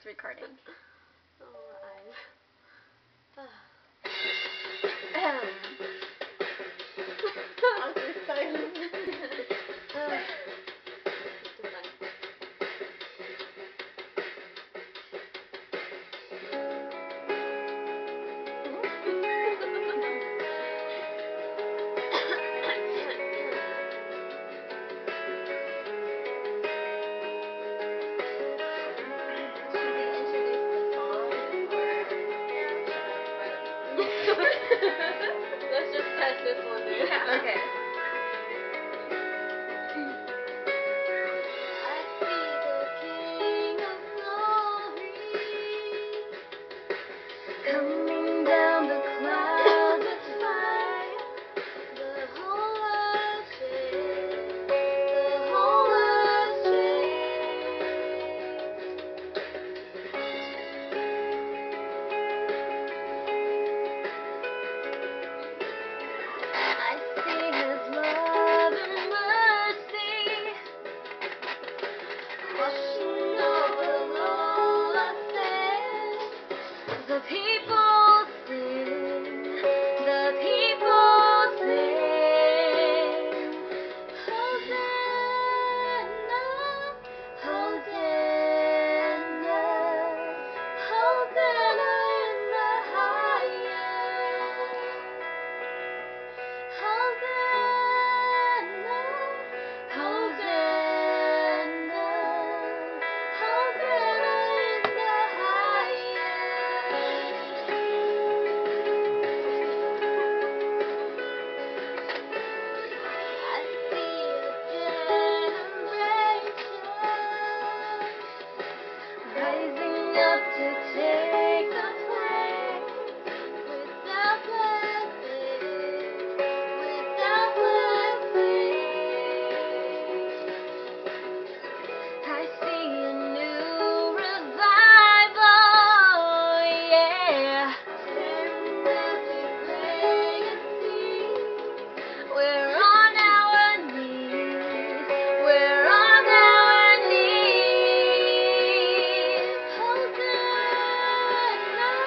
recording. Oh, my eyes. Awkward silence. Let's just test this one day. Yeah. Okay. I see the King of Glory coming down the clouds of fire. The whole world shakes. The whole world I see His love and mercy washing over all our sin. The people sing, the people sing. Hosanna, Hosanna, Hosanna in the highest. Hosanna, Hosanna, Hosanna in the highest. I see a generation rising up to take the place without blessing, without blessing. I see a new revival, yeah. Stand as we pray and sing. We're on our knees. We're on our knees. Hosanna,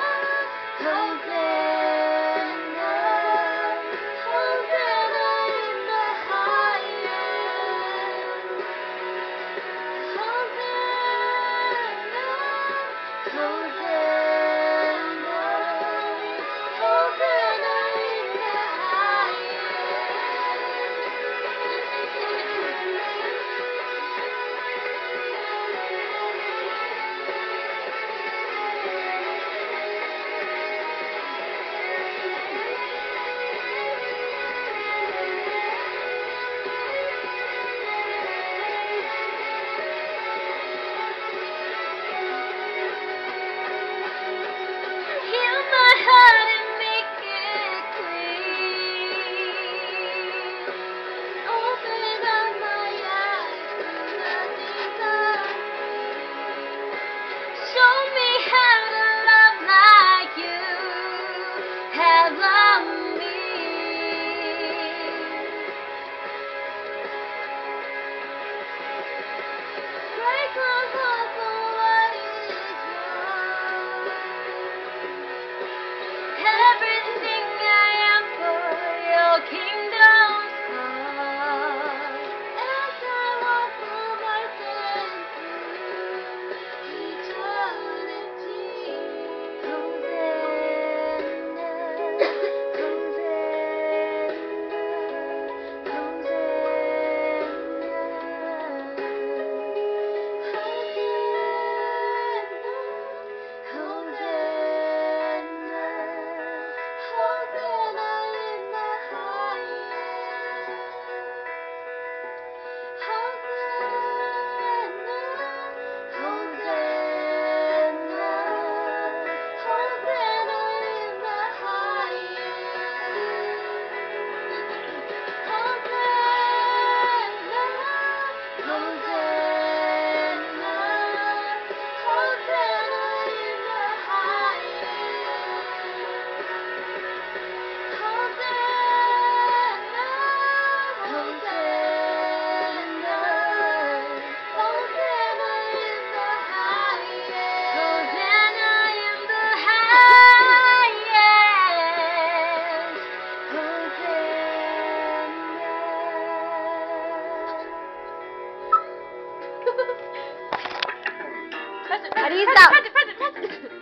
Present, How do you present, stop? present, present, present.